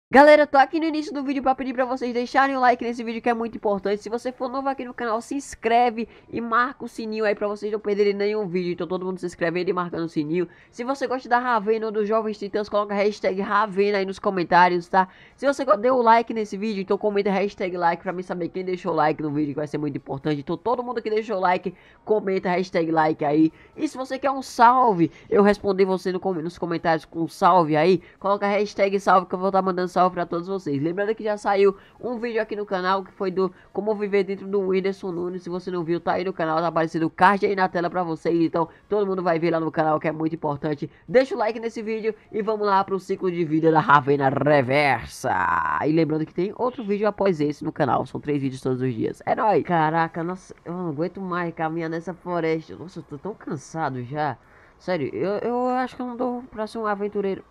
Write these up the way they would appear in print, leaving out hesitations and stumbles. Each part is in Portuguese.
Galera, tô aqui no início do vídeo pra pedir pra vocês deixarem o like nesse vídeo que é muito importante. Se você for novo aqui no canal, se inscreve e marca o sininho aí pra vocês não perderem nenhum vídeo. Então todo mundo se inscreve aí e marcando o sininho. Se você gosta da Ravena ou dos Jovens Titãs, coloca a hashtag Ravena aí nos comentários, tá? Se você deu o like nesse vídeo, então comenta a hashtag like pra mim saber quem deixou o like no vídeo, que vai ser muito importante. Então todo mundo que deixou o like, comenta a hashtag like aí. E se você quer um salve, eu respondi você nos comentários com um salve aí, coloca a hashtag salve que eu vou estar mandando salve pra todos vocês. Lembrando que já saiu um vídeo aqui no canal que foi do Como Viver Dentro do Whindersson Nunes. Se você não viu, tá aí no canal, tá aparecendo o card aí na tela pra vocês. Então todo mundo vai ver lá no canal, que é muito importante. Deixa o like nesse vídeo e vamos lá pro ciclo de vida da Ravena Reversa. E lembrando que tem outro vídeo após esse no canal, são 3 vídeos todos os dias. É nóis! Caraca, nossa, eu não aguento mais caminhar nessa floresta. Nossa, eu tô tão cansado já. Sério, eu acho que eu não dou pra ser um aventureiro.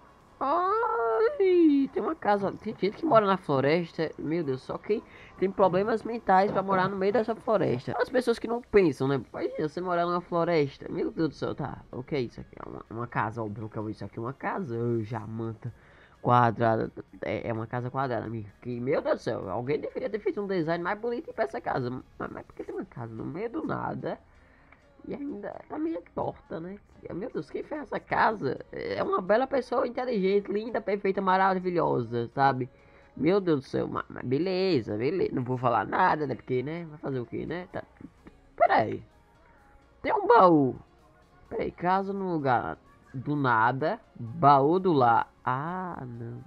Ai, tem uma casa. Tem gente que mora na floresta. Meu Deus, só que tem problemas mentais pra morar no meio dessa floresta. As pessoas que não pensam, né? Imagina você morar numa floresta. Meu Deus do céu, tá. O que é isso aqui? É uma casa, óbvio que é isso aqui. Uma casa, jamanta quadrada. É uma casa quadrada, amigo. Que, meu Deus do céu, alguém deveria ter feito um design mais bonito pra essa casa. Mas por que tem uma casa no meio do nada? E ainda tá meio torta, né? Meu Deus, quem fez essa casa é uma bela pessoa, inteligente, linda, perfeita, maravilhosa, sabe? Meu Deus do céu, mas beleza, beleza. Não vou falar nada, né? Porque, né? Vai fazer o quê, né? Tá. Pera aí. Tem um baú. Pera aí, casa no lugar do nada. Baú do lá. Ah, não.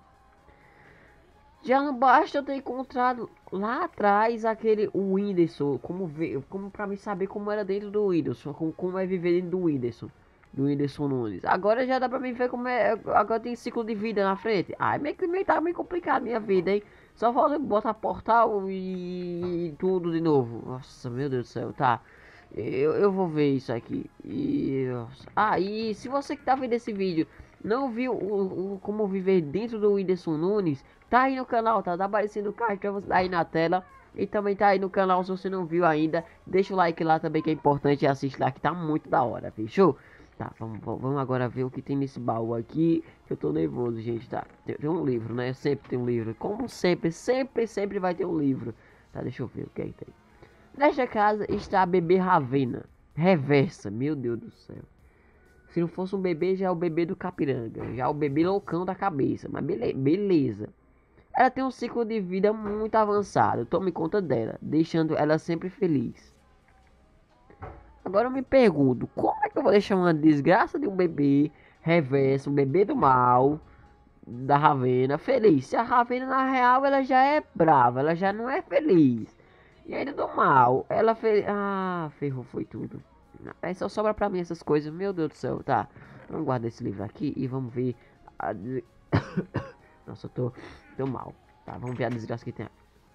Já não basta eu ter encontrado lá atrás aquele o Whindersson, como pra mim saber como era dentro do Whindersson, como é viver dentro do Whindersson Nunes. Agora já dá pra mim ver como é, agora tem ciclo de vida na frente. Ai, meio tá meio complicado minha vida, hein? Só falta botar portal e tudo de novo. Nossa, meu Deus do céu, tá. Eu vou ver isso aqui. E se você que tá vendo esse vídeo não viu o como viver dentro do Whindersson Nunes, tá aí no canal, tá aparecendo o card pra você aí na tela. E também tá aí no canal se você não viu ainda. Deixa o like lá também que é importante e assiste lá que tá muito da hora, fechou? Tá, vamos agora ver o que tem nesse baú aqui. Que eu tô nervoso, gente, tá? Tem um livro, né? Sempre tem um livro. Como sempre vai ter um livro. Tá, deixa eu ver o que é que tem. Nesta casa está a bebê Ravena. Reversa, meu Deus do céu. Se não fosse um bebê, já é o bebê do Capiranga. Já é o bebê loucão da cabeça. Mas beleza. Ela tem um ciclo de vida muito avançado. Tome conta dela, deixando ela sempre feliz. Agora eu me pergunto, como é que eu vou deixar uma desgraça de um bebê reverso, um bebê do mal, da Ravena, feliz? Se a Ravena, na real, ela já é brava, ela já não é feliz. E ainda do mal, ela fez. Ah, ferrou, foi tudo. Aí só sobra pra mim essas coisas, meu Deus do céu, tá. Vamos guardar esse livro aqui e vamos ver. A... Nossa, tô mal. Tá, vamos ver a desgraça que tem.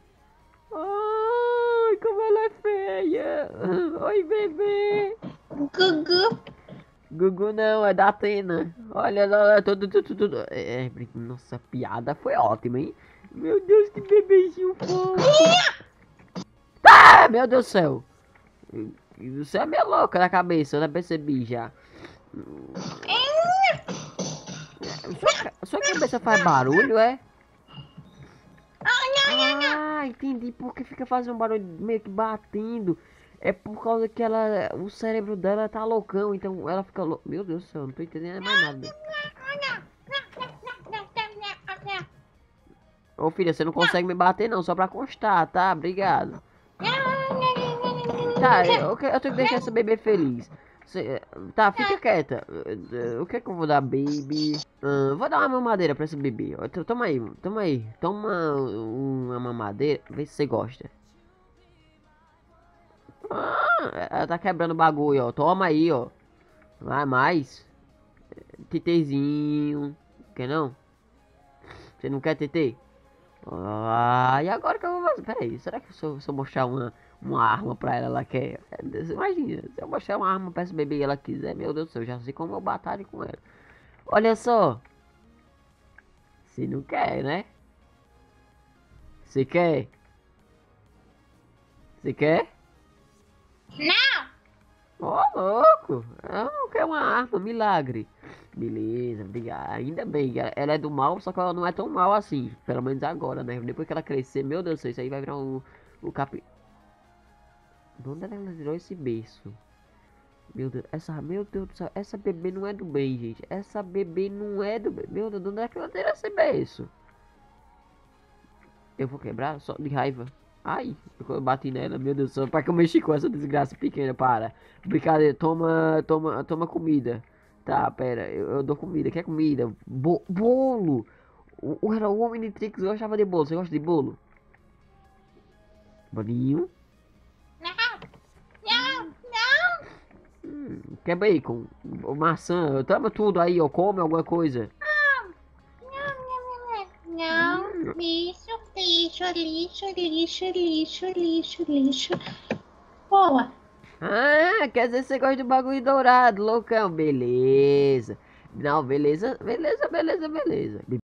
Ai, como ela é feia. Oi, bebê. Gugu. Gugu não, é da Atena. Olha lá, tudo. Nossa, a piada foi ótima, hein? Meu Deus, que bebezinho fofo. Ah, meu Deus do céu. Você é meio louca na cabeça, eu já percebi já. Sua cabeça faz barulho, é? Ah, entendi porque fica fazendo um barulho meio que batendo. É por causa que o cérebro dela tá loucão, então ela fica louca. Meu Deus do céu, não tô entendendo mais nada. Ô filha, você não consegue me bater não, só pra constar, tá? Obrigado. Tá, eu tenho que deixar essa bebê feliz. Tá, fica quieta. O que é que eu vou dar, baby? Vou dar uma mamadeira pra esse bebê. Toma aí, toma aí. Toma uma mamadeira, vê se você gosta. Ela tá quebrando o bagulho, ó. Toma aí, ó. Vai mais. Tetezinho. Quer não? Você não quer TT? Ah, e agora que eu vou fazer? Pera aí, será que se eu mostrar uma arma pra ela, ela quer? Imagina, se eu mostrar uma arma pra esse bebê e ela quiser, meu Deus do céu, já sei como eu batalho com ela. Olha só. Se não quer, né? Você quer? Você quer? Não! Ó, louco! Eu não quero uma arma, milagre. Beleza, obrigado. Ainda bem, ela é do mal, só que ela não é tão mal assim. Pelo menos agora, né? Depois que ela crescer, meu Deus do céu, isso aí vai virar o capi... De onde ela tirou esse berço? Meu Deus do céu, essa bebê não é do bem, gente. Essa bebê não é do bem. Meu Deus, de onde é que ela tirou esse berço? Eu vou quebrar só de raiva. Ai, eu bati nela, meu Deus do céu. Para que eu mexi com essa desgraça pequena, para. Brincadeira, toma comida. Tá, pera, eu dou comida. Quer comida? Bolo! O Omnitrix gostava de bolo. Você gosta de bolo? Bolinho? Não, não, não. Quer bacon? Maçã? Toma tudo aí, ó. Come alguma coisa. Não, lixo, lixo, lixo, lixo, lixo, lixo, lixo. Boa. Ah, quer dizer que você gosta do bagulho dourado, loucão. Beleza. Não, beleza, beleza, beleza, beleza.